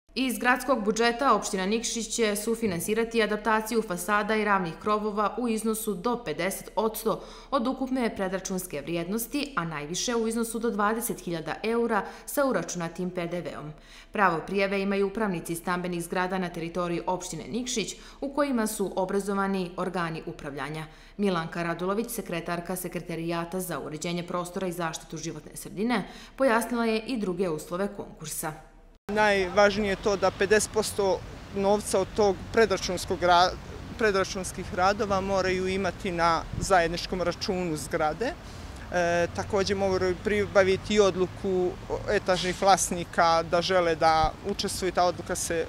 Iz gradskog budžeta opština Nikšić će sufinansirati adaptaciju fasada i ravnih krovova u iznosu do 50% od ukupne predračunske vrijednosti, a najviše u iznosu do 20.000 eura sa uračunatim PDV-om. Pravo prijave imaju upravnici stambenih zgrada na teritoriji opštine Nikšić, u kojima su obrazovani organi upravljanja. Milanka Radulović, sekretarka Sekretarijata za uređenje prostora i zaštitu životne sredine, pojasnila je i druge uslove konkursa. Najvažnije je to da 50% novca od tog predračunskih radova moraju imati na zajedničkom računu zgrade. Također moraju pribaviti i odluku etažnih vlasnika da žele da učestvuju, ta odluka se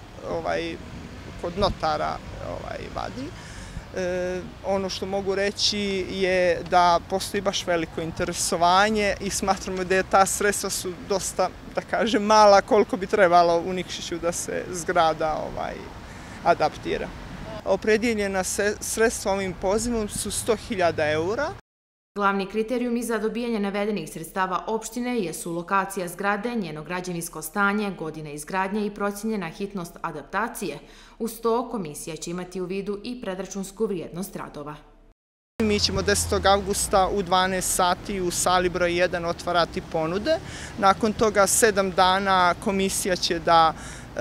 kod notara vadi. Ono što mogu reći je da postoji baš veliko interesovanje i smatramo da ta sredstva su dosta, da kažem, mala koliko bi trebalo u Nikšiću da se zgrada adaptira. Opredjeljena sredstva ovim pozivom su 100.000 eura. Glavni kriterijumi za dobijanje navedenih sredstava opštine jesu lokacija zgrade, njeno građevinsko stanje, godine izgradnje i procijenjena hitnost adaptacije. Uz to, komisija će imati u vidu i predračunsku vrijednost radova. Mi ćemo 10. avgusta u 12 sati u sali broj 1 otvarati ponude. Nakon toga 7 dana komisija će da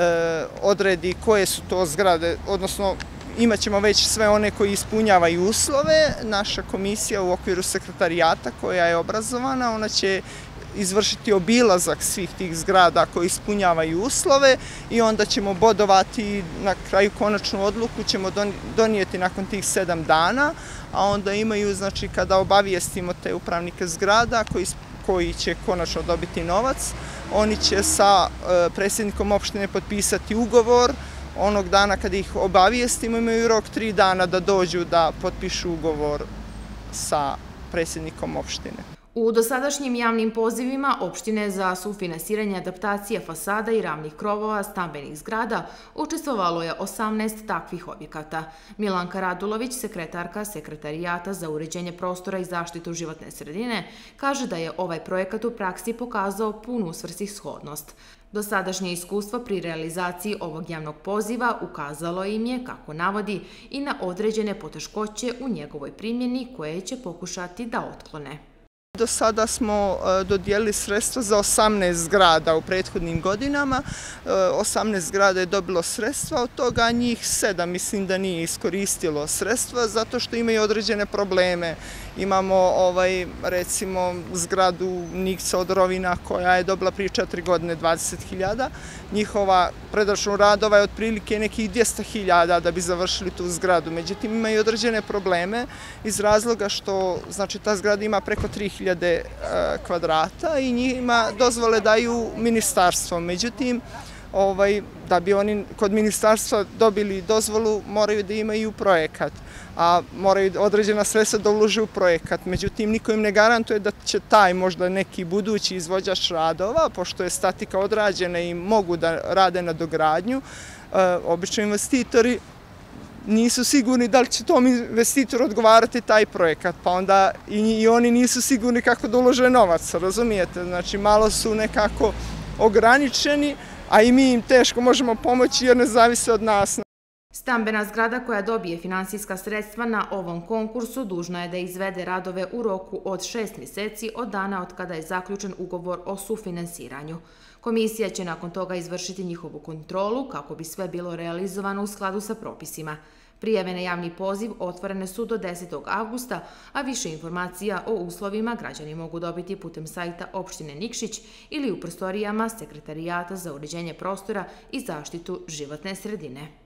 odredi koje su to zgrade, odnosno imat ćemo već sve one koji ispunjavaju uslove. Naša komisija u okviru sekretarijata koja je obrazovana, ona će izvršiti obilazak svih tih zgrada koji ispunjavaju uslove i onda ćemo bodovati, na kraju konačnu odluku ćemo donijeti nakon tih 7 dana, a onda imaju, znači, kada obavijestimo te upravnike zgrada koji će konačno dobiti novac, oni će sa predsjednikom opštine potpisati ugovor. Onog dana kada ih obavijestimo imaju rok 3 dana da dođu da potpišu ugovor sa predsjednikom opštine. U dosadašnjim javnim pozivima opštine za sufinansiranje adaptacije fasada i ravnih krovova stambenih zgrada učestvovalo je 18 takvih objekata. Milanka Radulović, sekretarka Sekretarijata za uređenje prostora i zaštitu životne sredine, kaže da je ovaj projekat u praksi pokazao punu svrsishodnost. Dosadašnje iskustvo pri realizaciji ovog javnog poziva ukazalo im je, kako navodi, i na određene poteškoće u njegovoj primjeni koje će pokušati da otklone. Do sada smo dodijelili sredstva za 18 zgrada u prethodnim godinama. 18 zgrada je dobilo sredstva, od toga njih 7 mislim da nije iskoristilo sredstva zato što imaju određene probleme. Imamo recimo zgradu Nikca od Rovina koja je dobila prije 4 godine 20.000. Njihova predračun radova je otprilike nekih 200.000 da bi završili tu zgradu. Međutim, imaju određene probleme iz razloga što, znači, ta zgrada ima preko 3.000 kvadrata i njima dozvole daju ministarstvo. Međutim, da bi oni kod ministarstva dobili dozvolu, moraju da imaju projekat, a moraju određena sredstva da ulože u projekat. Međutim, niko im ne garantuje da će taj možda neki budući izvođač radova, pošto je statika odrađena i mogu da rade na dogradnju, obično investitori nisu sigurni da li će tom investitoru odgovarati taj projekat, pa onda i oni nisu sigurni kako da ulože novac, razumijete? Znači, malo su nekako ograničeni, a i mi im teško možemo pomoći jer ne zavise od nas. Stambena zgrada koja dobije finansijska sredstva na ovom konkursu dužna je da izvede radove u roku od 6 mjeseci od dana od kada je zaključen ugovor o sufinansiranju. Komisija će nakon toga izvršiti njihovu kontrolu kako bi sve bilo realizovano u skladu sa propisima. Prijave na javni poziv otvorene su do 10. avgusta, a više informacija o uslovima građani mogu dobiti putem sajta opštine Nikšić ili u prostorijama Sekretarijata za uređenje prostora i zaštitu životne sredine.